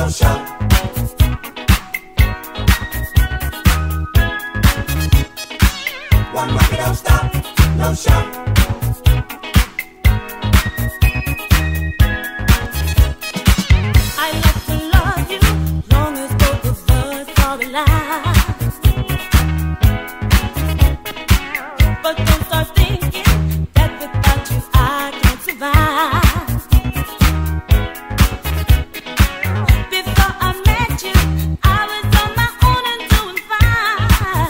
no show. One monkey don't stop, no show. I love to love you, long as both of us are alive. But don't start thinking that without you I can't survive. Before I met you, I was on my own and doing fine.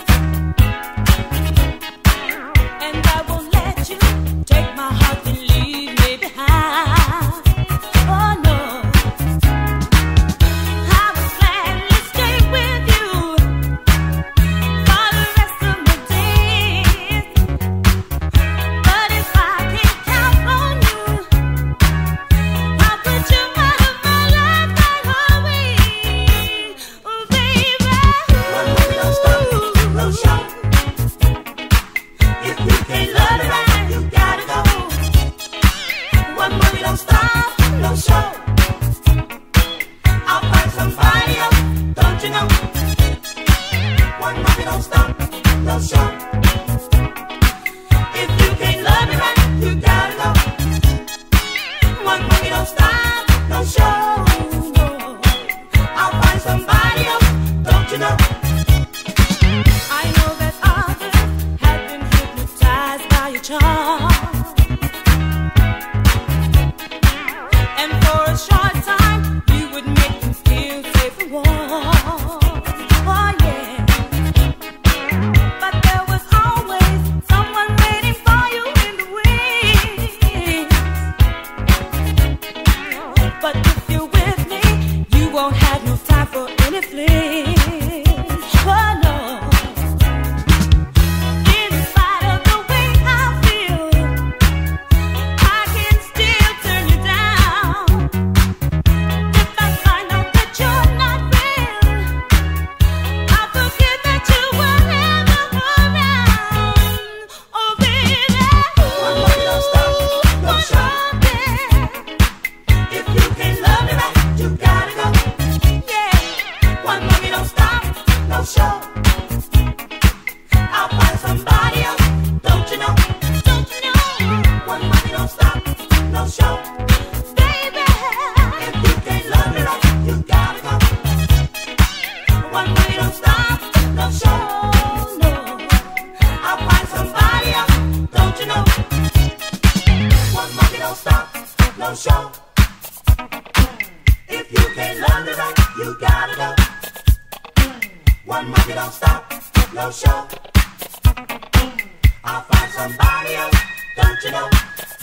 And I won't let you take my heart and leave me behind. Oh no, I would gladly stay with you for the rest of my days. But if I can't count on you, I'll put you out of my life right away. Oh baby, One monkey don't stop, no show. If you can't love me right, you gotta go. One monkey don't stop, no show. I'll find somebody else, don't you know? One monkey don't stop, no show. If you can't love me right, you gotta go. One monkey don't stop, no show. I'll find somebody else, don't you know? I know that others have been hypnotized by your charm, and for a short time you would make them feel safe and warm. Oh yeah, but there was always someone waiting for you in the wings. But if you're with me, you won't have no time for any flings. Oh no. In spite of the way I feel, I can still turn you down. If I find out that you're not real, I'll forget that you were ever around. Oh baby, One monkey don't stop, no show. If you can't love me right, you gotta go. yeah. One monkey don't stop, no show. I'll find somebody else, don't you know? Don't you know, One monkey don't stop, no show. baby? If you can't love me right, you gotta go. One monkey don't stop, no show. No. I'll find somebody else, don't you know? One monkey don't stop, no show. If you can't love me right, you gotta go. One monkey don't stop, no show. I'll find somebody else, don't you know?